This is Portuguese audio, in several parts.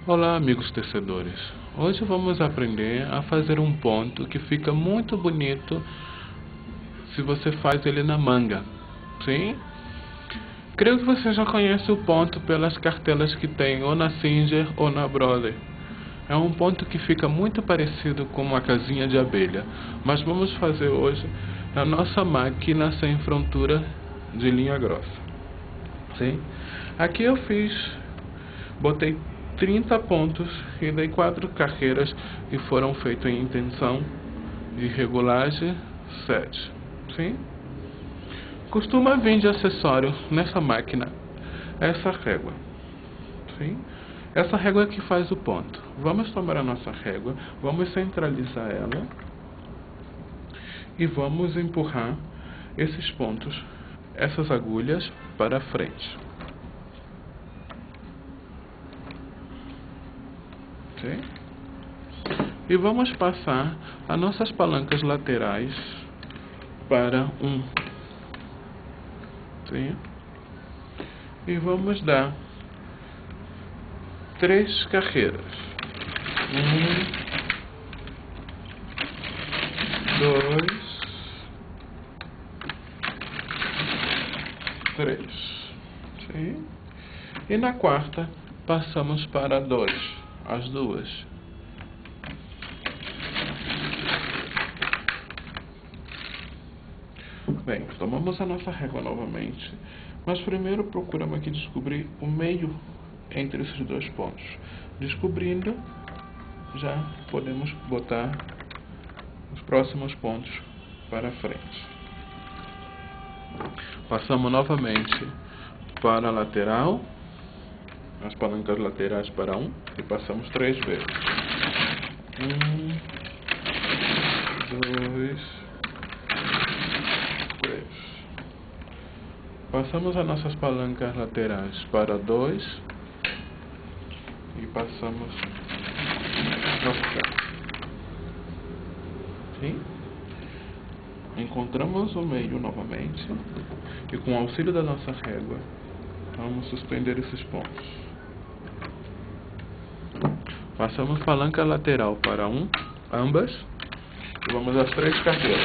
Olá, amigos tecedores. Hoje vamos aprender a fazer um ponto que fica muito bonito se você faz ele na manga. Sim? Creio que você já conhece o ponto pelas cartelas que tem ou na Singer ou na Brother. É um ponto que fica muito parecido com uma casinha de abelha, mas vamos fazer hoje na nossa máquina sem frontura de linha grossa. Sim? Aqui eu botei 30 pontos e dei 4 carreiras que foram feitas em intenção de regulagem 7. Sim? Costuma vir de acessório nessa máquina essa régua. Sim? Essa régua que faz o ponto. Vamos tomar a nossa régua, vamos centralizar ela e vamos empurrar esses pontos, essas agulhas para frente. Okay? E vamos passar as nossas palancas laterais para um. Sim? E vamos dar 3 carreiras. 1, 2, 3. Sim? E na quarta passamos para 2. As duas. Bem, tomamos a nossa régua novamente, mas primeiro procuramos aqui descobrir o meio entre esses dois pontos. Descobrindo, já podemos botar os próximos pontos para frente. Passamos novamente para a lateral, as palancas laterais para 1 e passamos 3 vezes. 1, 2, 3. Passamos as nossas palancas laterais para 2 e passamos novamente. Sim? Encontramos o meio novamente e com o auxílio da nossa régua vamos suspender esses pontos. Passamos palanca lateral para 1, ambas, e vamos às 3 carreiras.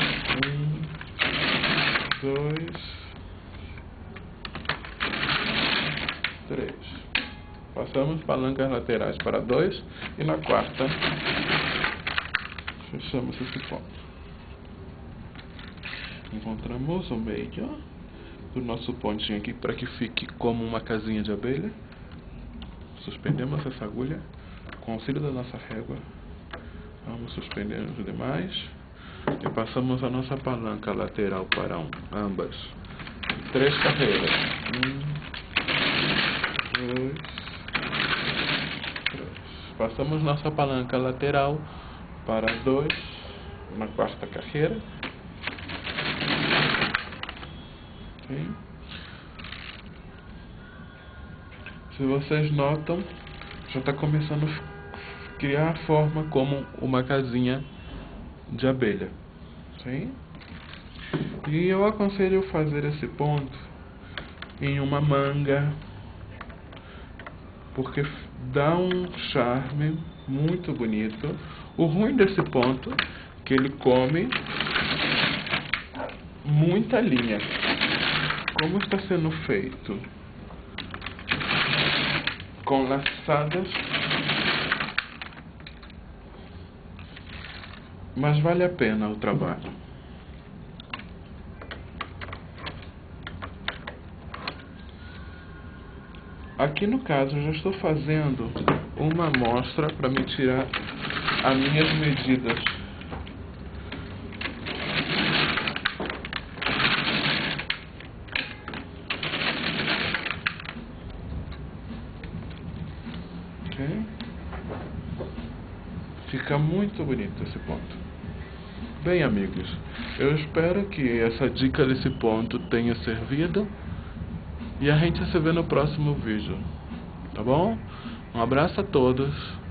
1, 2, 3. Passamos palancas laterais para 2 e na quarta fechamos esse ponto. Encontramos o meio do nosso pontinho aqui para que fique como uma casinha de abelha. Suspendemos essa agulha. Com o auxílio da nossa régua, vamos suspendendo os demais e passamos a nossa palanca lateral para 1, ambas. 3 carreiras. 1, 2, 3. Passamos nossa palanca lateral para 2 na quarta carreira. Okay. Se vocês notam, já está começando a criar a forma como uma casinha de abelha. Sim? E eu aconselho fazer esse ponto em uma manga, porque dá um charme muito bonito. O ruim desse ponto é que ele come muita linha. Como está sendo feito com laçadas, mas vale a pena o trabalho. Aqui no caso eu já estou fazendo uma amostra para me tirar as minhas medidas. Okay? Fica muito bonito esse ponto. Bem, amigos, eu espero que essa dica desse ponto tenha servido e a gente se vê no próximo vídeo, tá bom? Um abraço a todos.